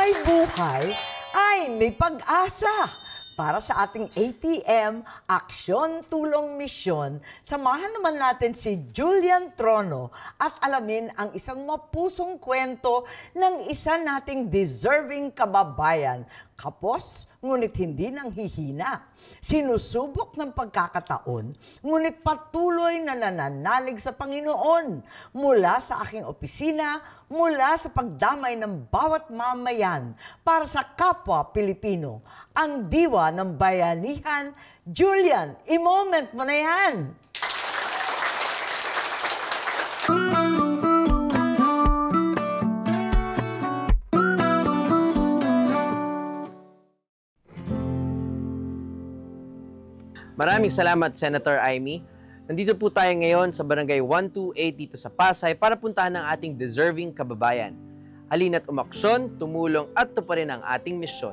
may buhay, ay may pag-asa. Para sa ating ATM, Aksyon, Tulong, Misyon, samahan naman natin si Julian Trono at alamin ang isang mapusong kwento ng isa nating deserving kababayan. Kapos, ngunit hindi nang hihina. Sinusubok ng pagkakataon, ngunit patuloy na nananalig sa Panginoon. Mula sa aking opisina, mula sa pagdamay ng bawat mamayan para sa kapwa Pilipino. Ang diwa ng bayanihan, Julian, i-moment mo na yan! Maraming salamat, Senator Amy. Nandito po tayo ngayon sa Barangay 128 dito sa Pasay para puntahan ang ating deserving kababayan. Halina't umaksyon, tumulong at tuparin ang ating misyon.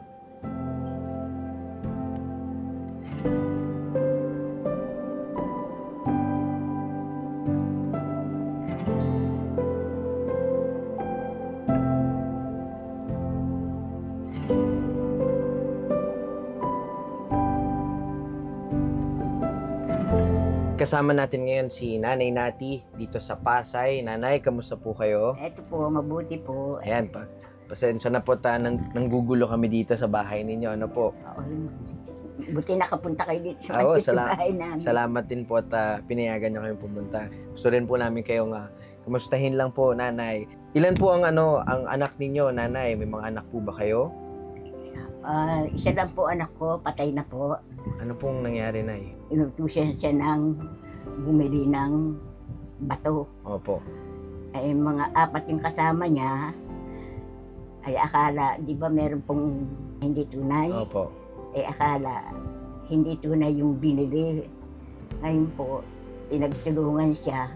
Kasama natin ngayon si Nanay Nati dito sa Pasay. Nanay, kamusta po kayo? Eto po, mabuti po. Ayan, pasensya na po nanggugulo kami dito sa bahay ninyo. Ano po? Buti nakapunta kayo dito sa bahay namin. Salamat din po at pinayagan nyo kayong pumunta. Gusto rin po namin kayong kamustahin lang po, Nanay. Ilan po ang anak ninyo, Nanay? May mga anak po ba kayo? Isa lang po anak ko, patay na po. Ano pong nangyari, Nay? Inutusan siya ng bumili ng bato. Opo. Ay mga apat yung kasama niya, ay akala, di ba meron pong hindi tunay? Opo. Ay akala, hindi tunay yung binili. Ngayon po, pinagtulungan siya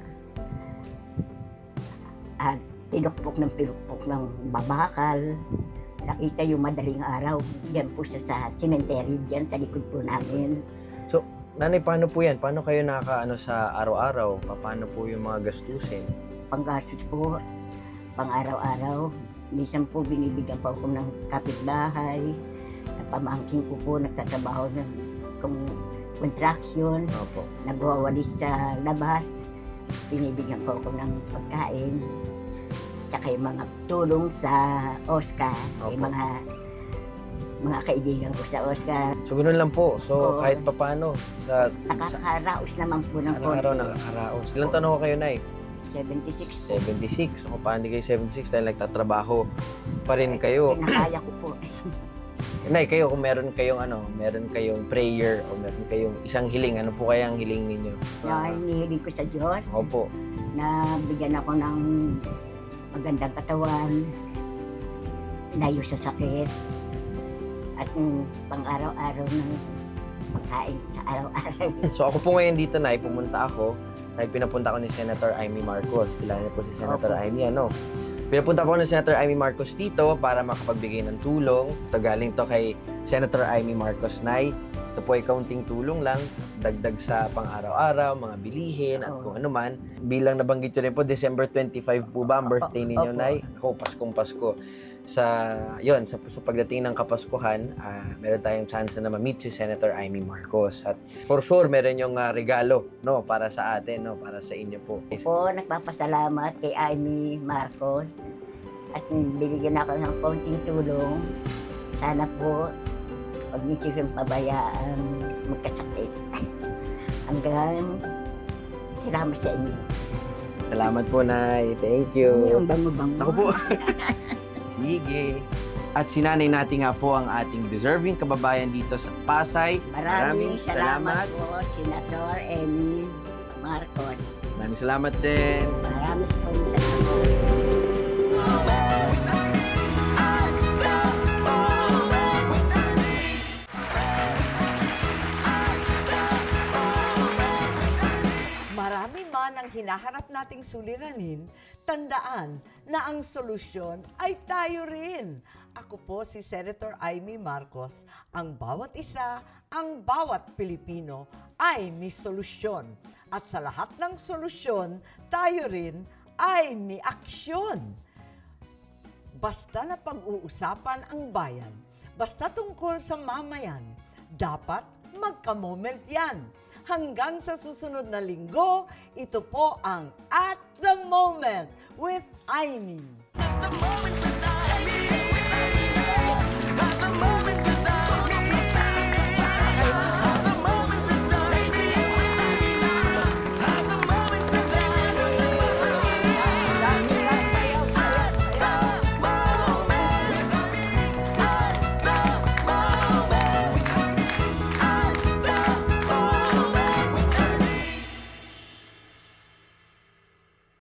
at pinukpok ng babakal. Nakita yung madaling araw, diyan po siya sa cemetery, diyan sa likod po namin. So, Nanay, paano po yan? Paano kayo sa araw-araw? Paano po yung mga gastusin? Panggastos po, pang-araw-araw. Minsan po binibigyan po ako ng kapitbahay. Pamangkin ko po, nagtatrabaho ng construction. Opo. Nagwawalis sa labas. Binibigyan po ako ng pagkain. Tsaka yung mga tulong sa Oscar, yung mga kaibigan ko sa Oscar. So, ganoon lang po. So, kahit papano. Nakakaraos naman po ng konti. Araw nakakaraos. Ilang taon ko kayo, Nay? 76. 76. So, paano kayo 76 dahil nagtatrabaho pa rin kayo? Nakaya ko po. Nay, kayo kung meron kayong prayer o meron kayong isang hiling, ano po kaya ang hiling ninyo? Na hinihiling ko sa Diyos. Opo. Na bigyan ako ng magandang katawan, layo sa sakit, at pang-araw-araw ng pagkain sa araw-araw. So ako po ngayon dito, Nay, pumunta ako dahil pinapunta ko ni Senator Amy Marcos. Kilala niyo po si Senator Amy, ano? Pinapunta ko ni Senator Amy Marcos dito para makapagbigay ng tulong. Ito galing to kay Senator Amy Marcos, Nay. Ito po ay kaunting tulong lang, dagdag sa pang-araw-araw, mga bilihin at kung ano man. Bilang nabanggit nyo rin po, December 25 po ba ang birthday ninyo, Nay? Ako, Paskong Pasko. Sa pagdating ng Kapaskuhan, meron tayong chance na ma-meet si Senator Amy Marcos. At for sure, meron yung regalo, no, para sa atin, no, para sa inyo po. Po, nagpapasalamat kay Amy Marcos at binigyan ako ng konting tulong. Sana po, huwag niyo siyang pabayaan magkasakit. Hanggang salamat sa inyo. Salamat po, Nay. Thank you. Yung bango-bango. Ako po. Sige. At sinanay natin nga po ang ating deserving kababayan dito sa Pasay. Maraming salamat po, Senator Amy Marcos. Maraming salamat, Sen. Maraming salamat. Marami man ang hinaharap nating suliranin, tandaan na ang solusyon ay tayo rin. Ako po si Senator Amy Marcos. Ang bawat isa, ang bawat Pilipino ay may solusyon. At sa lahat ng solusyon, tayo rin ay may aksyon. basta na pag-uusapan ang bayan, basta tungkol sa mamayan, dapat magka-moment yan. Hanggang sa susunod na linggo, ito po ang At the Moment with Aimee. The moment